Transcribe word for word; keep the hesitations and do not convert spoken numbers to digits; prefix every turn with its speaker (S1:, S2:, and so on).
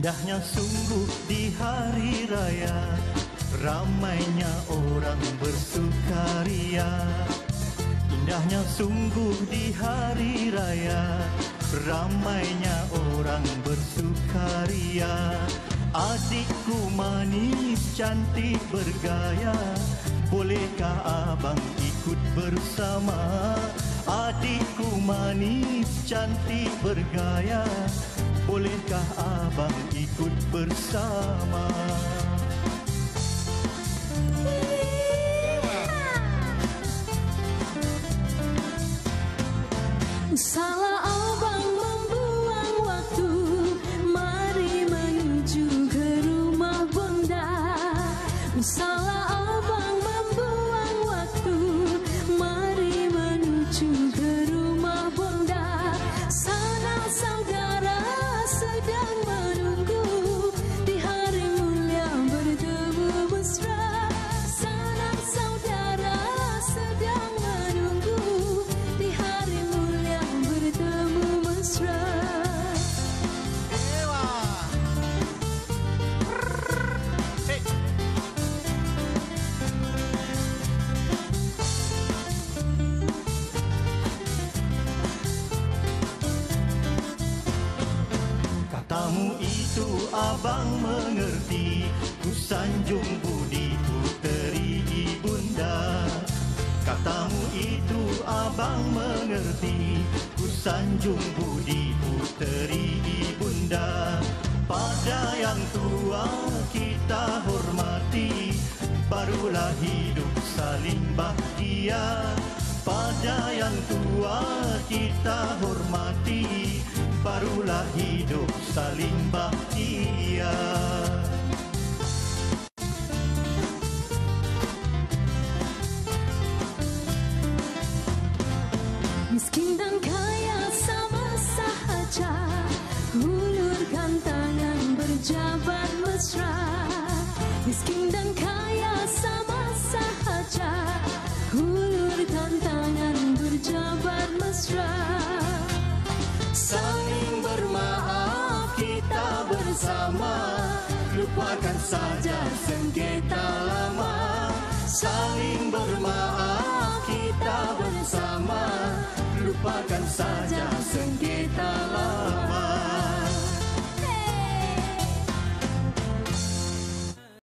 S1: Indahnya sungguh di hari raya, ramainya orang bersukaria. Indahnya sungguh di hari raya, ramainya orang bersukaria. Adikku manis cantik bergaya, bolehkah abang ikut bersama? Adikku manis cantik bergaya, bolehkah abang ikut bersama?
S2: Salah abang membuang waktu, mari menuju ke rumah Bonda. Salah abang membuang waktu, mari menuju ke rumah Bonda. Sana saudara sedang menunggu, di hari mulia bertemu mesra. Sana saudara sedang menunggu, di hari mulia bertemu mesra.
S1: Katamu itu abang mengerti, ku sanjung budi puteri ibunda. Katamu itu abang mengerti, ku sanjung budi puteri ibunda. Pada yang tua kita hormati, barulah hidup saling bahagia. Pada yang tua kita hormati, barulah hidup saling bahagia.
S2: Miskin dan kaya sama sahaja, hulurkan tangan berjabat mesra. Miskin dan kaya sama sahaja, hulurkan tangan berjabat mesra.
S1: Saling bermaaf kita bersama, lupakan saja sengketa lama. Saling bermaaf kita bersama, lupakan saja sengketa lama.